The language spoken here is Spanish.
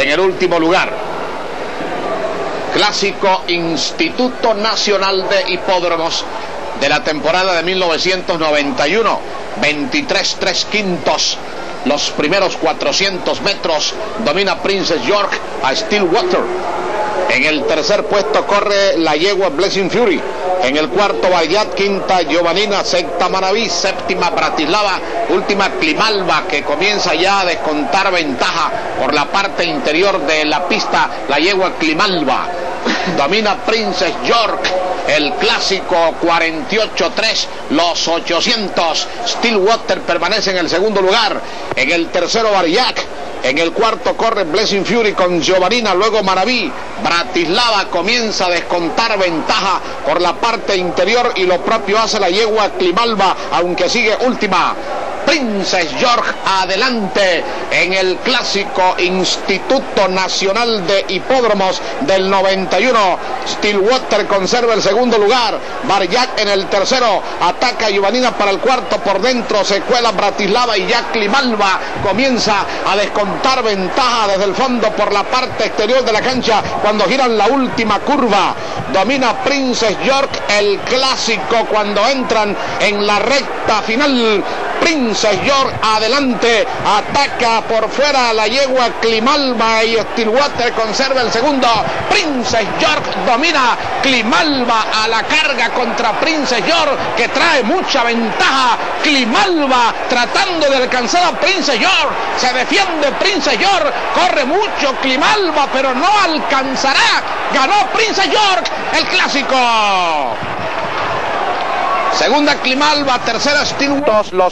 en el último lugar. Clásico Instituto Nacional de Hipódromos de la temporada de 1991. 23 3/5. Los primeros 400 metros domina Princess York a Stillwater. En el tercer puesto corre la yegua Blessing Fury. En el cuarto Bayat, quinta Giovanina, sexta Manaví, séptima Bratislava, última Climalba, que comienza ya a descontar ventaja por la parte interior de la pista. La yegua Climalba domina Princess York. El clásico 48-3, los 800. Stillwater permanece en el segundo lugar. En el tercero Bariac. En el cuarto corre Blessing Fury con Giovanina, luego Manaví. Bratislava comienza a descontar ventaja por la parte interior y lo propio hace la yegua Climalba, aunque sigue última. Princess York adelante en el clásico Instituto Nacional de Hipódromos del 91. Stillwater conserva el segundo lugar. Bariac en el tercero. Ataca Giovanina para el cuarto. Por dentro se cuela Bratislava y ya Climalba comienza a descontar ventaja desde el fondo por la parte exterior de la cancha cuando giran la última curva. Domina Princess York el clásico cuando entran en la recta final. Princess York adelante, ataca por fuera la yegua Climalba y Stillwater conserva el segundo. Princess York domina, Climalba a la carga contra Princess York, que trae mucha ventaja. Climalba tratando de alcanzar a Princess York, se defiende Princess York, corre mucho Climalba pero no alcanzará. Ganó Princess York el clásico. Segunda Climalba, tercera Stillwater.